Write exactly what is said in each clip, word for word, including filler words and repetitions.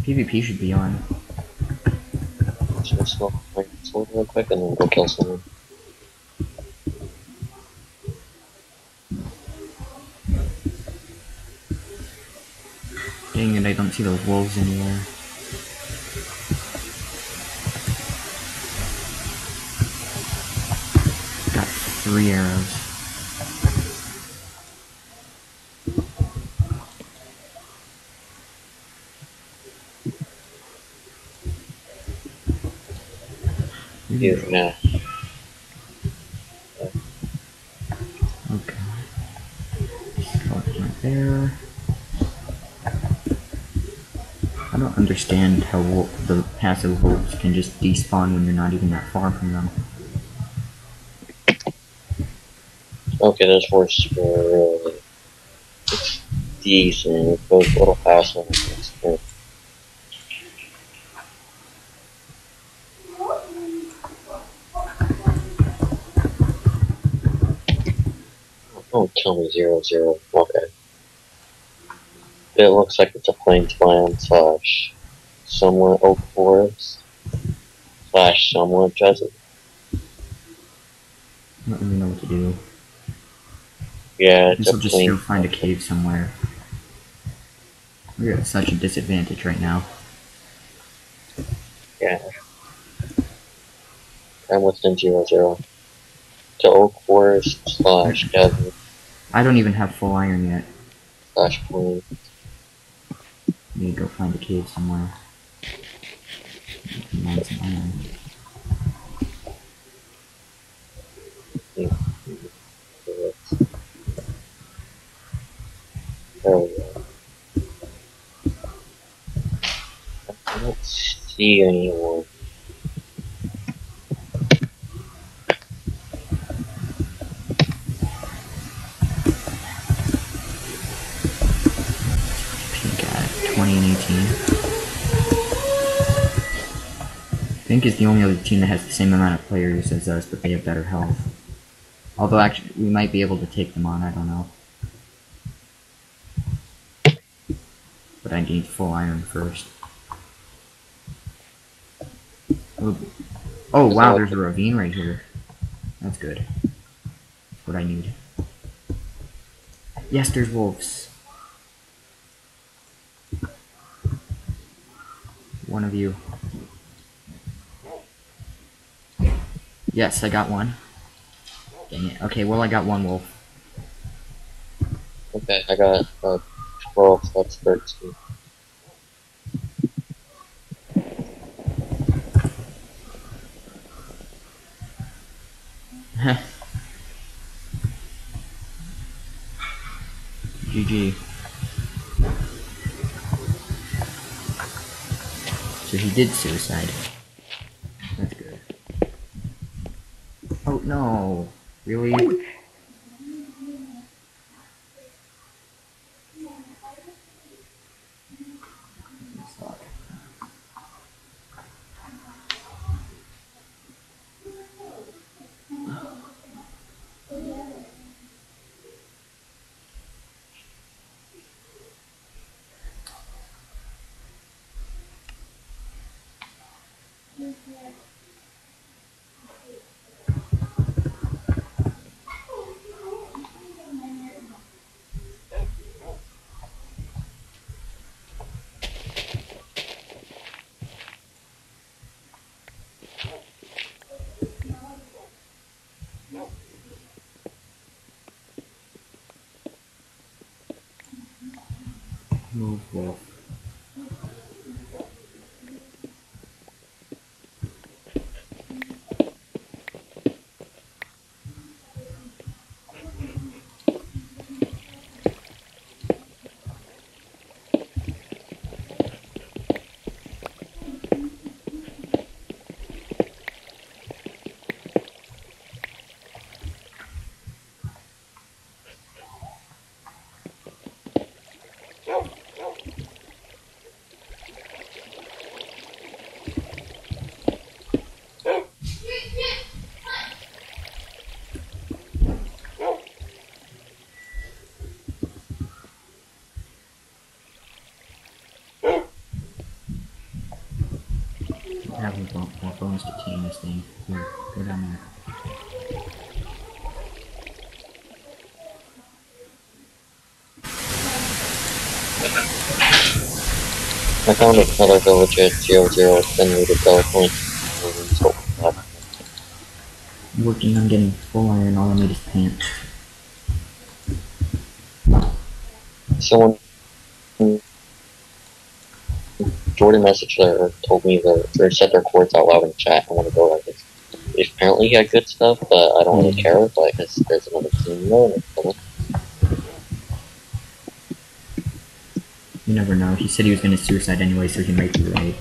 PvP should be on. Should I smoke my sword real quick and then go kill someone? Dang it, I don't see those wolves anywhere. Got three arrows. You, nah. Okay. Select right there. I don't understand how wo the passive wolves can just despawn when you're not even that far from them. Okay, this horse for uh, it's decent. It goes a little faster than this. Don't tell me zero zero. Okay. It looks like it's a plains land slash somewhat oak forest slash somewhat desert. I don't really know what to do. Yeah, I it's guess a I'll just go plains. find a cave somewhere. We're at such a disadvantage right now. Yeah. I'm within zero zero. To oak forest slash desert I don't even have full iron yet. slash plain. Need to go find a cave somewhere. Mine some iron. There we go. I don't see anyone. Pink at twenty and eighteen. Pink is the only other team that has the same amount of players as us, but they have better health. Although, actually, we might be able to take them on, I don't know. But I need full iron first. Oh, oh wow, there's a ravine right here. That's good. That's what I need. Yes, there's wolves. One of you. Yes, I got one. Dang it. Okay, well, I got one wolf. Okay, I got uh, twelve, so that's thirteen. G G. So he did suicide. That's good. Oh no. Really? Move wolf. don't have any bon more bones to tame this thing. Here, go down there. I found another village at zero zero, then we did teleport. So, I'm working on getting full iron, all I need is pants. someone, Jordan messaged there, told me that, or said their chords out loud in chat. I want to go like this. Apparently he had good stuff, but I don't really care, but because there's another team there, and it's You never know. He said he was gonna suicide anyway, so he might be right.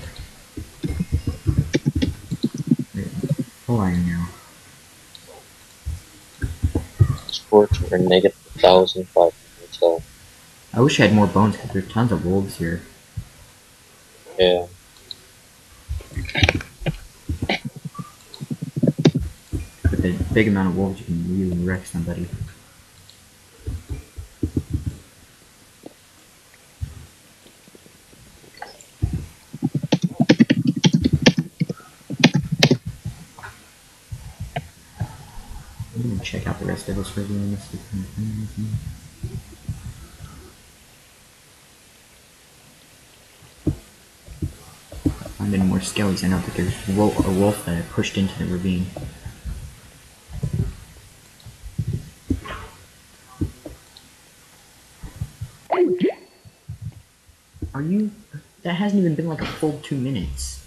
Full iron now. Sports were negative one thousand five hundred, so. I wish I had more bones because there's tons of wolves here. Yeah. With a big amount of wolves, you can really wreck somebody. I'm gonna check out the rest of this review and see if I can find anything. Find any more skellies. I know that there's a wolf, a wolf that I pushed into the ravine. Are you? That hasn't even been like a full two minutes.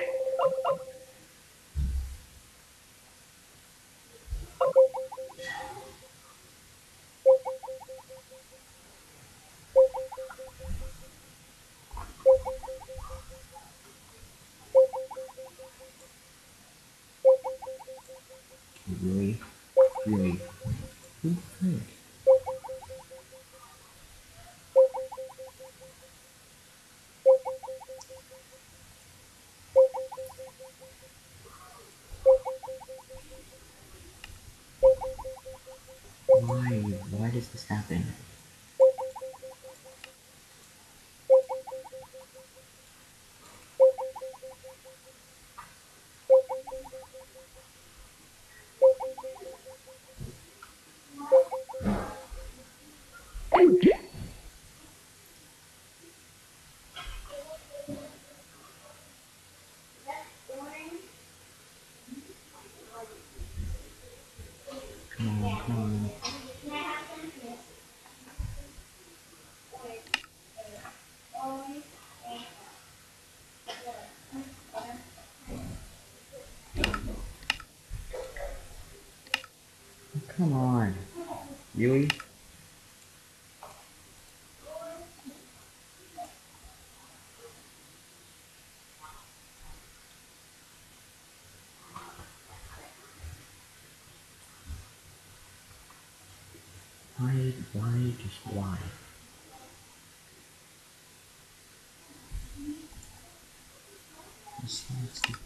Really? Really? Who the frick? Why? Why does this happen? Come on, come on. Come on. Really? Why, why, just why? Let's see, let's see.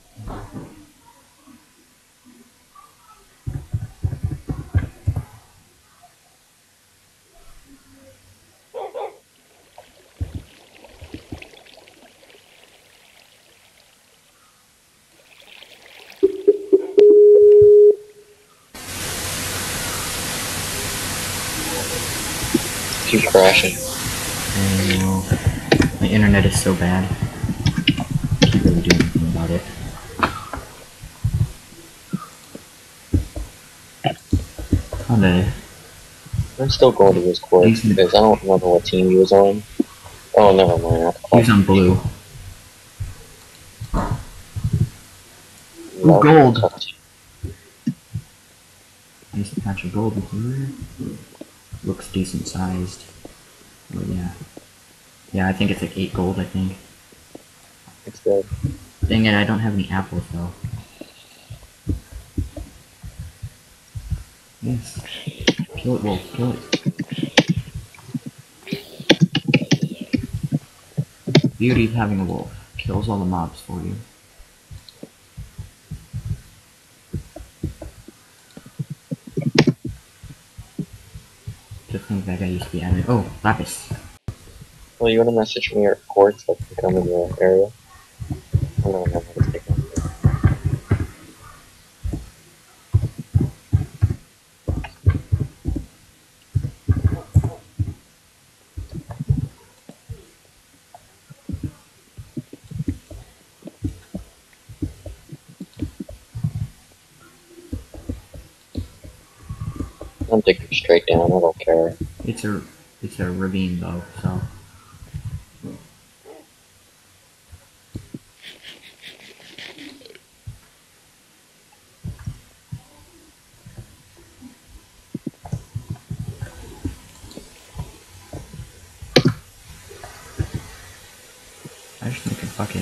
Keep crashing. I know. My internet is so bad. Can't really do anything about it. Kinda. I'm still going to his court He's- because I don't remember what team he was on. Oh, never mind. I have to call He's on blue. him. Ooh, gold. Nice patch of gold here. Looks decent sized. Oh yeah. Yeah, I think it's like eight gold, I think. It's good. Dang it, I don't have any apples though. Yes. Kill it, wolf, kill it. Beauty of having a wolf. Kills all the mobs for you. Just think that guy used to be admin. Oh, Lapis. Well, you want to message me your courts that can come in your area? I don't know how to take them. I'm taking straight down, I don't care. It's a it's a ravine though, so I just make a bucket.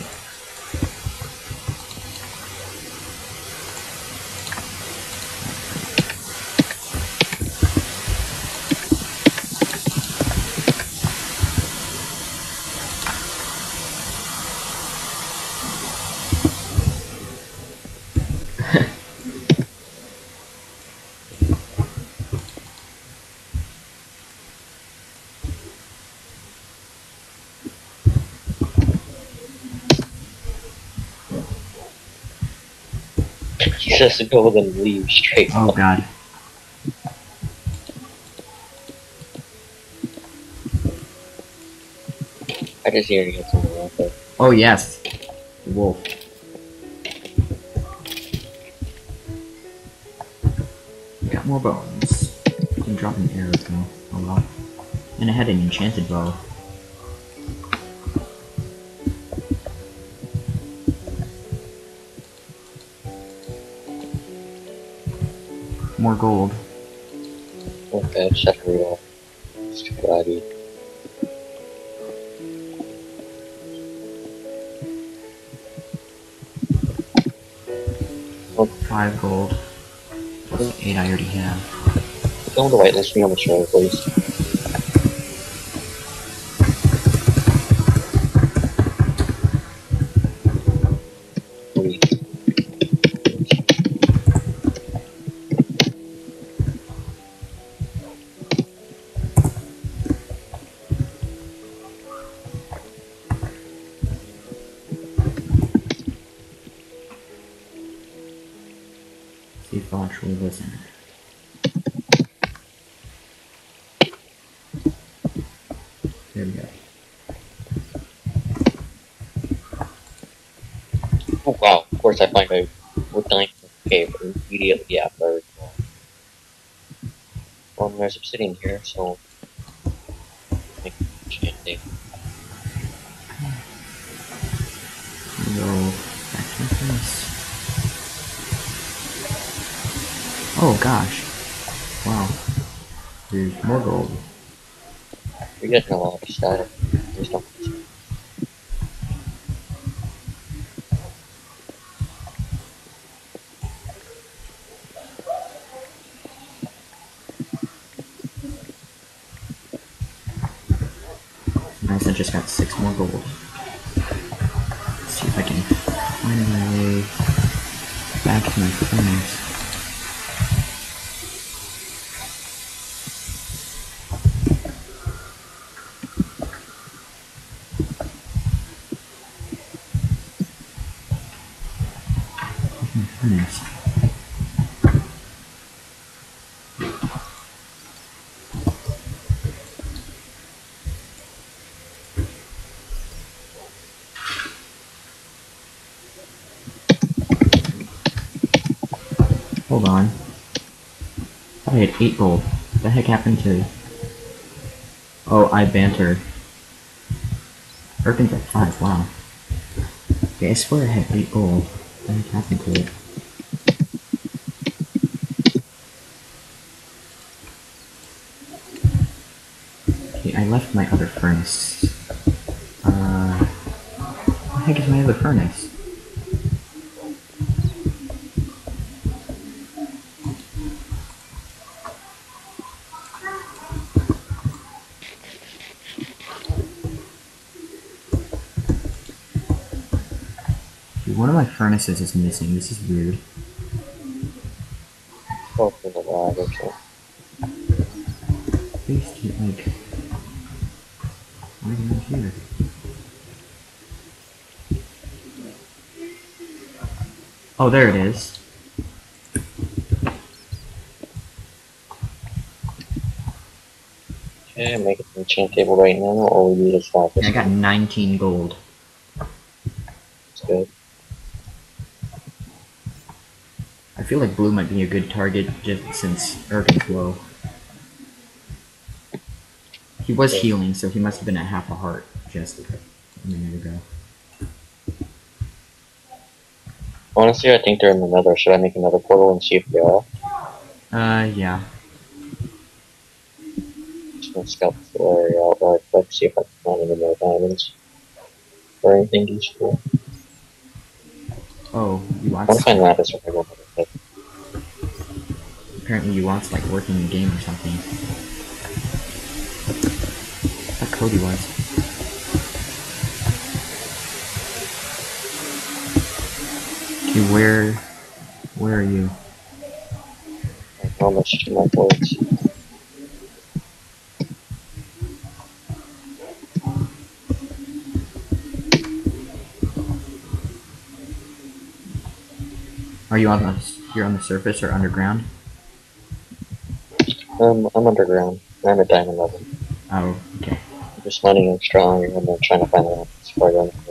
He says to go then leave straight Oh up. god. I just hear you get something out there. Oh yes. Wolf. Got more bones. I'm dropping arrows though. Oh well. And I had an enchanted bow. More gold. Okay, just have to read off. Stupid I D. Five gold. Plus eight I already have. Fill in the whitelist for me on the show, please. Three. See if they'll actually listen. There we go. Oh wow, of course I find a wood knife cave immediately after. Well, there's obsidian here, so make enchanting. Go back to my furnace. Oh gosh. Wow. There's more gold. You're getting a lot of static. There's no Nice, I just got six more gold. Let's see if I can find my way back to my furnace. Where's my furnace? Hold on. I had eight gold. What the heck happened to... Oh, I banter. Erkin's at five, wow. Okay, I swear I had eight gold. What the heck happened to it? Okay, I left my other furnace. Uh... What the heck is my other furnace? One of my furnaces is missing. This is weird. hope for the lag or something. Please keep like right in here. Oh, there it is. Okay, make it an enchant table right now. All we need is five. I got nineteen gold. That's good. I feel like blue might be a good target just since Erkin's low. He was Yeah. healing, so he must have been at half a heart just a minute ago. Honestly, I think they're in the nether. Should I make another portal and see if they are? Uh, yeah. Just gonna scout the area out real quick, see if I can find any more diamonds. Or anything useful. Oh, you I want wanna find lattice if I go another pit. apparently you want like working the game or something. I thought Cody was. Okay, where where are you? How much to my boards? Are you on the you're on the surface or underground? Um, I'm underground. I'm at diamond level. Oh, okay. I'm just mining extra iron and then trying to find lattice before I go another.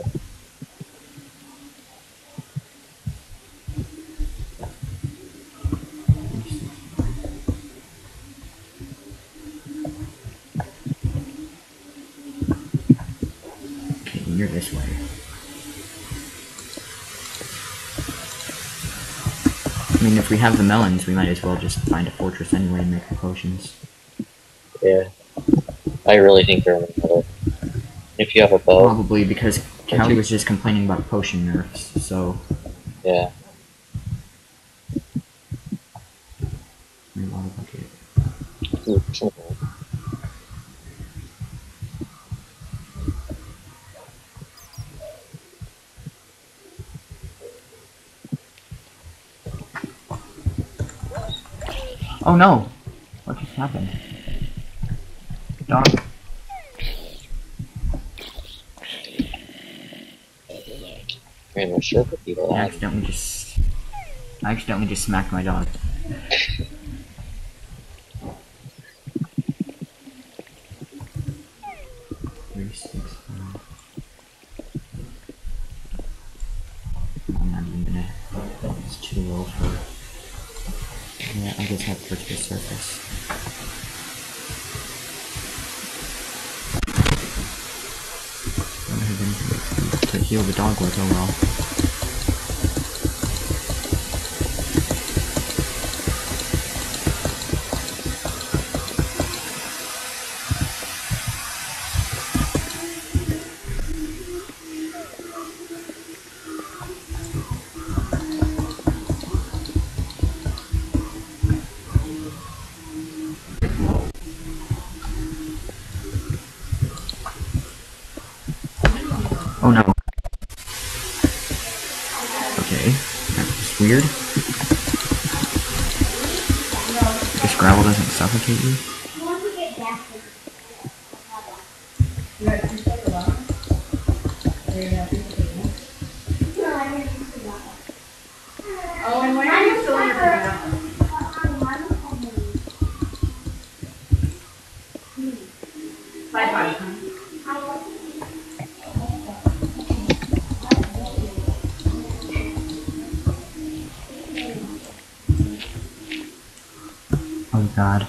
Okay, you're this way. I mean, if we have the melons, we might as well just find a fortress anyway and make the potions. Yeah. I really think they're in the nether. If you have a bow, Probably because Callie was just complaining about potion nerfs, so... yeah. Water bucket. Ooh, something. Oh no! What just happened? Dog. Man, there's sure could be I lag. accidentally just... I accidentally just smacked my dog. Three, six, five. I'm not even gonna... It's too low for... Yeah, I just have to go to the surface. I don't have anything to heal the dog with, oh well. Oh no. Okay, that's weird. This gravel doesn't suffocate you? Oh, and when are you filling your bag? Bye bye. Oh god.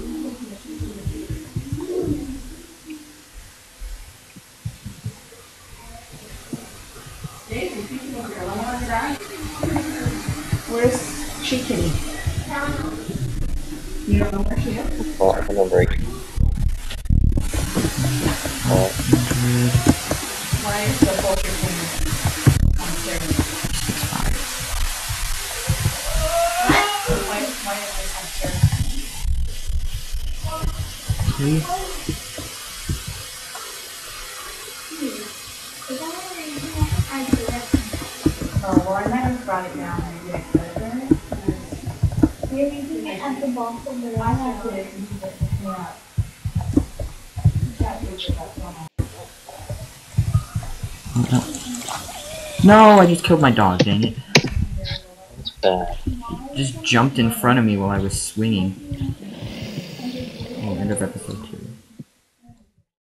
Where's She Kitty? You don't know where she is? Well, I can break. Uh, Why is the poultry cleaner upstairs? Why, why is it upstairs? Three? Oh, well, I might have brought it down. Maybe I could have done it. Maybe at the bottom, but I I have have to to. leave it. Yeah. That picture, that's one. No, I just killed my dog, dang it. it's bad. Just jumped in front of me while I was swinging. Oh, end of episode two.